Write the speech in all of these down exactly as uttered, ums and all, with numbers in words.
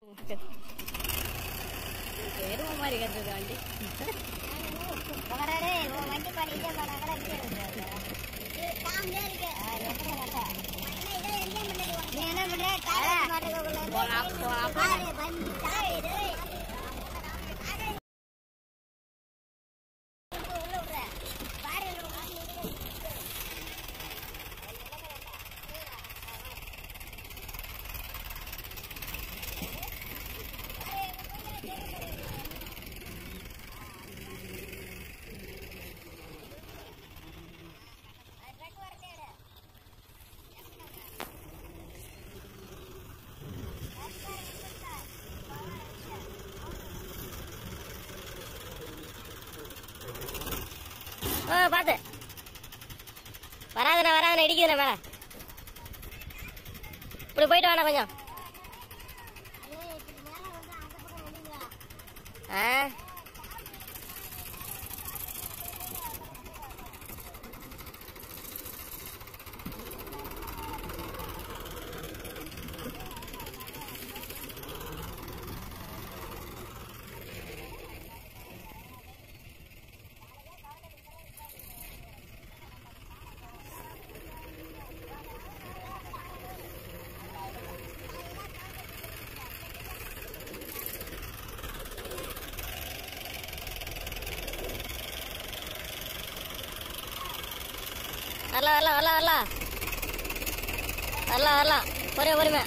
எருமை மாதிரி கத்துது வண்டி. வண்டி பண்ணிட்டு என்ன பண்ற? பாத்து வராதுண்ணா வராதுண்ணா இடிக்குதுண்ணா மேல. இப்படி போயிட்டு வாண்ணா கொஞ்சம். ஆ வரலாம் வரலாம் வரலாம் வரலாம் வரலாம் வரலாம் பொறுமை பொறுமை.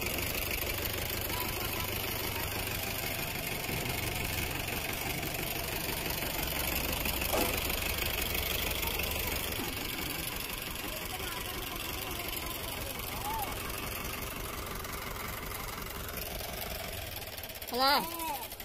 அண்ணா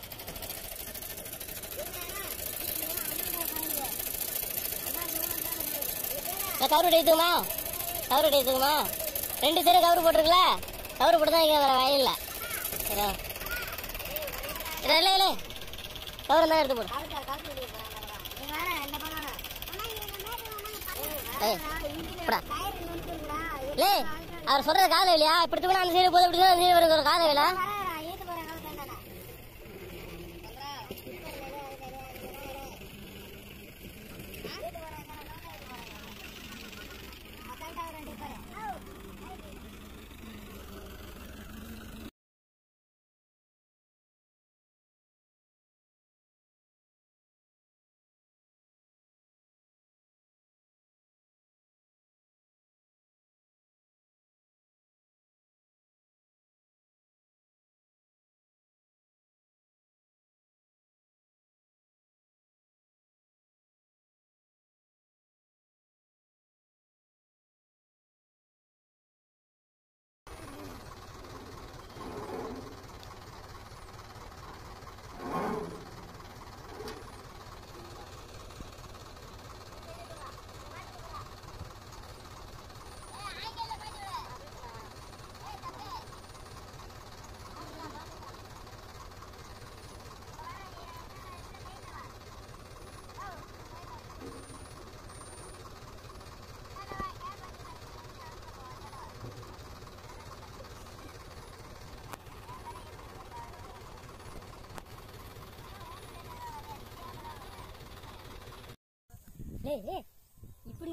கவரு எடுத்துக்குமா கவரு எடுத்துக்குமா ரெண்டு சைடு கவரு போட்டிருக்கல. கவரு போட்டு தான் இங்கே வேற வயலில் இல்லை இல்லை கவரு தான் எடுத்து போடு. இல்லை அவர் சொல்றது காதல் இல்லையா? இப்படி தூரம் அந்த சைடு போது இப்படி தான் அந்த சைடு ஒரு காதல் இல்லை. இப்படி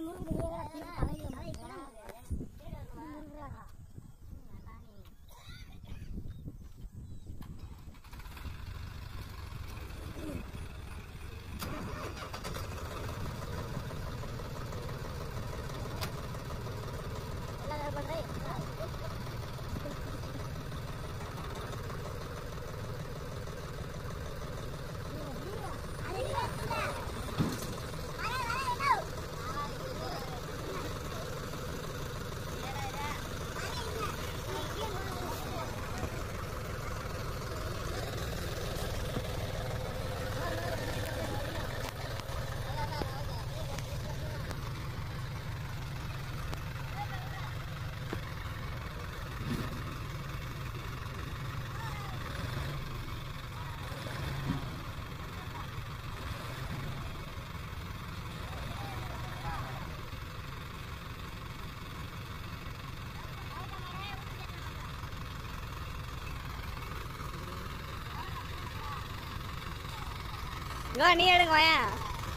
இங்க நீ எடுங்க ஏன்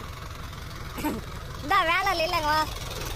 இந்த வேலை இல்லைங்க வா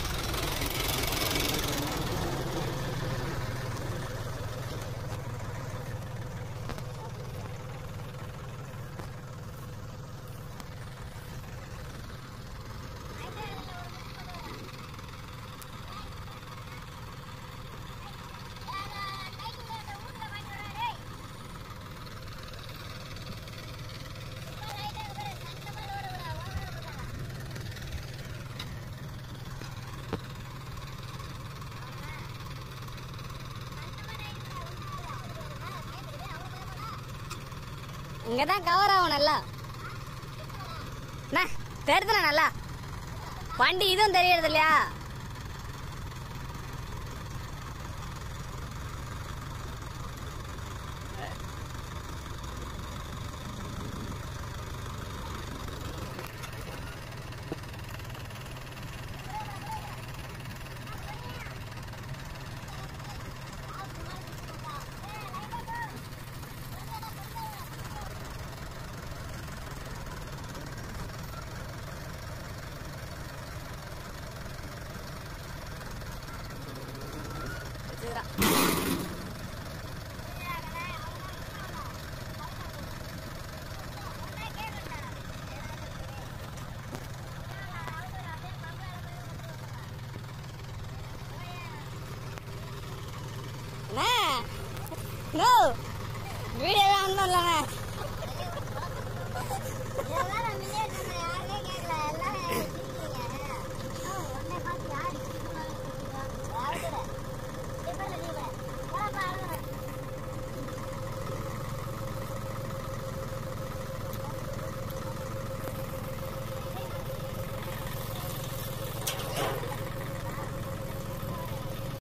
இங்கதான் கவர் ஆகும் நல்லா தெரியுதுல நல்லா வண்டி இதுவும் தெரியறது இல்லையா நோ வீடியோ ஆன் பண்ணலாமே இதெல்லாம் நம்ம இல்லையே நம்ம யாருமே